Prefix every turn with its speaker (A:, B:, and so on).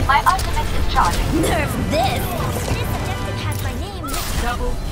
A: My ultimate is charging.
B: Nerf this! This objective has my name.
C: Double